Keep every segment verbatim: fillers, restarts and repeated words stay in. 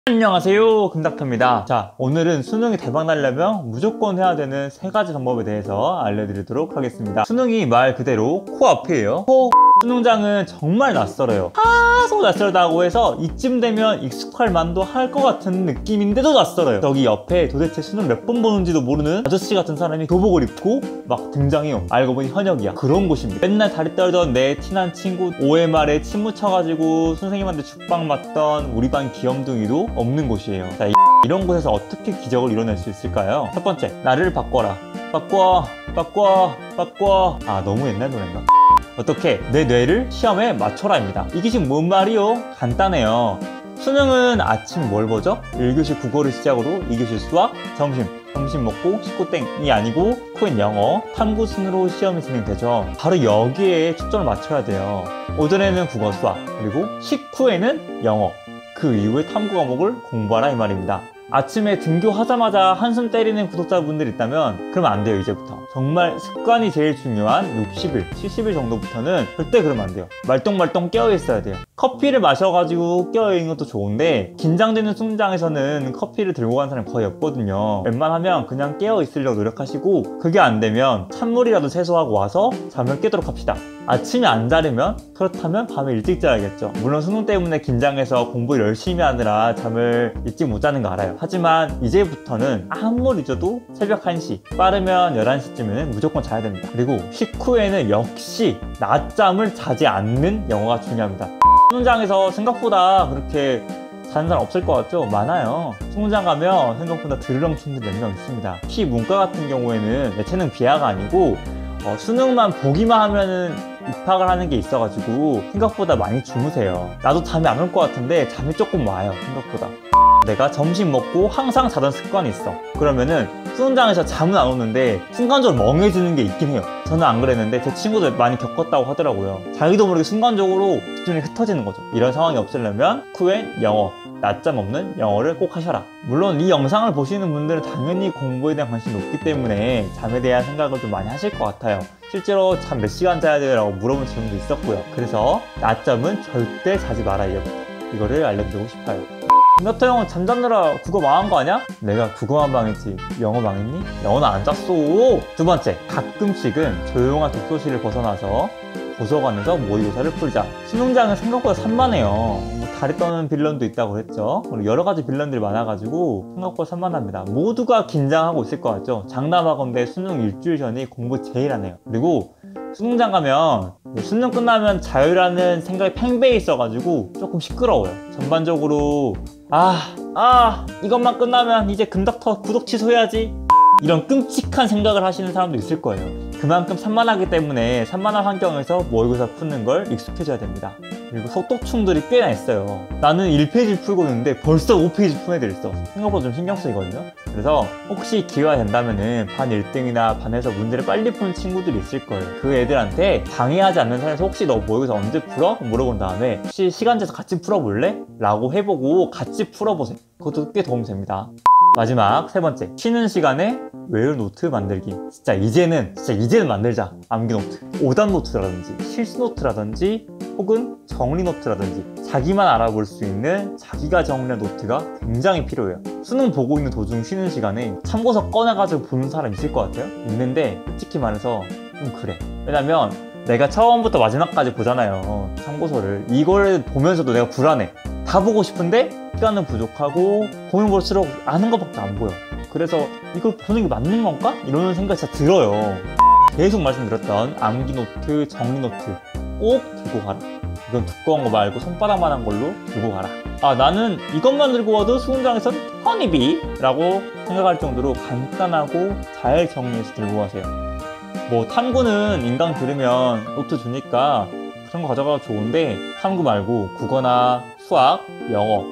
안녕하세요, 금닥터입니다. 자, 오늘은 수능이 대박 나려면 무조건 해야 되는 세 가지 방법에 대해서 알려드리도록 하겠습니다. 수능이 말 그대로 코앞이에요. 코 수능장은 정말 낯설어요. 하소 낯설다고 해서 이쯤 되면 익숙할 만도 할 것 같은 느낌인데도 낯설어요. 저기 옆에 도대체 수능 몇 번 보는지도 모르는 아저씨 같은 사람이 교복을 입고 막 등장해요. 알고 보니 현역이야. 그런 곳입니다. 맨날 다리 떨던 내 친한 친구 오엠알에 침 묻혀가지고 선생님한테 죽방 맞던 우리 반 귀염둥이도 없는 곳이에요. 자, 이, 이런 곳에서 어떻게 기적을 이뤄낼 수 있을까요? 첫 번째, 나를 바꿔라. 바꿔, 바꿔, 바꿔. 아, 너무 옛날 노래인가? 어떻게? 내 뇌를 시험에 맞춰라입니다. 이게 지금 뭔 말이요? 간단해요. 수능은 아침 뭘 보죠? 일 교시 국어를 시작으로 이 교시 수학, 점심, 점심 먹고 식구 땡이 아니고 코엔 영어, 탐구 순으로 시험이 진행되죠. 바로 여기에 초점을 맞춰야 돼요. 오전에는 국어 수학, 그리고 식후에는 영어, 그 이후에 탐구 과목을 공부하라 이 말입니다. 아침에 등교하자마자 한숨 때리는 구독자분들 있다면 그러면 안 돼요. 이제부터 정말 습관이 제일 중요한 육십 일, 칠십 일 정도부터는 절대 그러면 안 돼요. 말똥말똥 깨어 있어야 돼요. 커피를 마셔가지고 깨어 있는 것도 좋은데 긴장되는 수능장에서는 커피를 들고 가는 사람이 거의 없거든요. 웬만하면 그냥 깨어 있으려고 노력하시고, 그게 안 되면 찬물이라도 채소하고 와서 잠을 깨도록 합시다. 아침에 안 자려면, 그렇다면 밤에 일찍 자야겠죠. 물론 수능 때문에 긴장해서 공부를 열심히 하느라 잠을 일찍 못 자는 거 알아요. 하지만 이제부터는 아무리 늦어도 새벽 한 시, 빠르면 열한 시쯤에는 무조건 자야 됩니다. 그리고 식후에는 역시 낮잠을 자지 않는 영어가 중요합니다. 수능장에서 생각보다 그렇게 자는 사람 없을 것 같죠? 많아요. 수능장 가면 생각보다 드르렁충들 몇 명 있습니다. 특히 문과 같은 경우에는 예체능 비하가 아니고 어, 수능만 보기만 하면은 입학을 하는 게 있어가지고 생각보다 많이 주무세요. 나도 잠이 안 올 것 같은데 잠이 조금 와요, 생각보다. 내가 점심 먹고 항상 자던 습관이 있어. 그러면은 수능장에서 잠은 안 오는데 순간적으로 멍해지는 게 있긴 해요. 저는 안 그랬는데 제 친구들 많이 겪었다고 하더라고요. 자기도 모르게 순간적으로 집중이 흩어지는 거죠. 이런 상황이 없으려면 쿠엔 영어, 낮잠 없는 영어를 꼭 하셔라. 물론 이 영상을 보시는 분들은 당연히 공부에 대한 관심이 높기 때문에 잠에 대한 생각을 좀 많이 하실 것 같아요. 실제로 잠 몇 시간 자야 돼요? 라고 물어본 질문도 있었고요. 그래서 낮잠은 절대 자지 마라, 이제부터. 이거를 알려드리고 싶어요. 금닥터 형은 잠 잡느라 국어 망한 거 아니야? 내가 국어만 망했지 영어 망했니? 영어는 안 잤어. 두 번째, 가끔씩은 조용한 독서실을 벗어나서 도서관에서 모의고사를 풀자. 수능장은 생각보다 산만해요. 뭐 다리 떠는 빌런도 있다고 했죠. 그리고 여러 가지 빌런들이 많아가지고 생각보다 산만합니다. 모두가 긴장하고 있을 것 같죠? 장담하건대 수능 일주일 전이 공부 제일 하네요. 그리고 수능장 가면 수능 끝나면 자유라는 생각이 팽배해 있어가지고 조금 시끄러워요. 전반적으로 아, 아 이것만 끝나면 이제 금닥터 구독 취소해야지, 이런 끔찍한 생각을 하시는 사람도 있을 거예요. 그만큼 산만하기 때문에 산만한 환경에서 모의고사 푸는 걸 익숙해져야 됩니다. 그리고 속독충들이 꽤나 있어요. 나는 일 페이지 풀고 있는데 벌써 오 페이지 푼 애들 있어. 생각보다 좀 신경 쓰이거든요. 그래서 혹시 기회가 된다면은 반 일 등이나 반에서 문제를 빨리 푸는 친구들이 있을 거예요. 그 애들한테 방해하지 않는 선에서 혹시 너 모의고사 언제 풀어? 물어본 다음에 혹시 시간 돼서 같이 풀어볼래? 라고 해보고 같이 풀어보세요. 그것도 꽤 도움이 됩니다. 마지막 세 번째, 쉬는 시간에 외울 노트 만들기. 진짜 이제는 진짜 이제는 만들자. 암기 노트, 오답 노트라든지 실수 노트라든지 혹은 정리 노트라든지 자기만 알아볼 수 있는 자기가 정리한 노트가 굉장히 필요해요. 수능 보고 있는 도중 쉬는 시간에 참고서 꺼내가지고 보는 사람 있을 것 같아요? 있는데 솔직히 말해서 좀 그래. 왜냐면 내가 처음부터 마지막까지 보잖아요, 참고서를. 이걸 보면서도 내가 불안해. 다 보고 싶은데 시간은 부족하고 보면 볼수록 아는 것밖에 안 보여. 그래서 이걸 보는 게 맞는 건가? 이런 생각이 진짜 들어요. 계속 말씀드렸던 암기 노트, 정리 노트 꼭 들고 가라. 이건 두꺼운 거 말고 손바닥만한 걸로 들고 가라. 아, 나는 이것만 들고 와도 수능장에선 허니비 라고 생각할 정도로 간단하고 잘 정리해서 들고 가세요. 뭐 탐구는 인강 들으면 노트 주니까 그런 거 가져가도 좋은데 탐구 말고 국어나 수학, 영어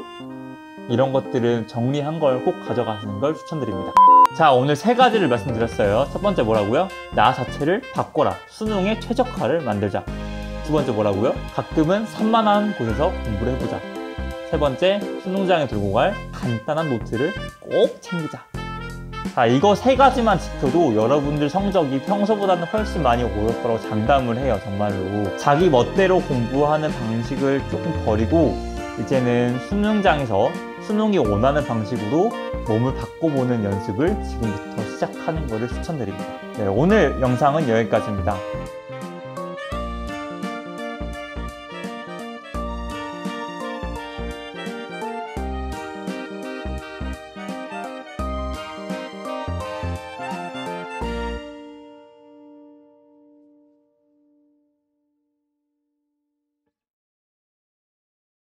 이런 것들은 정리한 걸 꼭 가져가시는 걸 추천드립니다. 자, 오늘 세 가지를 말씀드렸어요. 첫 번째 뭐라고요? 나 자체를 바꿔라. 수능에 최적화를 만들자. 두 번째 뭐라고요? 가끔은 산만한 곳에서 공부를 해보자. 세 번째, 수능장에 들고 갈 간단한 노트를 꼭 챙기자. 자, 이거 세 가지만 지켜도 여러분들 성적이 평소보다는 훨씬 많이 오를 거라고 장담을 해요. 정말로 자기 멋대로 공부하는 방식을 조금 버리고 이제는 수능장에서 수능이 원하는 방식으로 몸을 바꿔보는 연습을 지금부터 시작하는 것을 추천드립니다. 네, 오늘 영상은 여기까지입니다.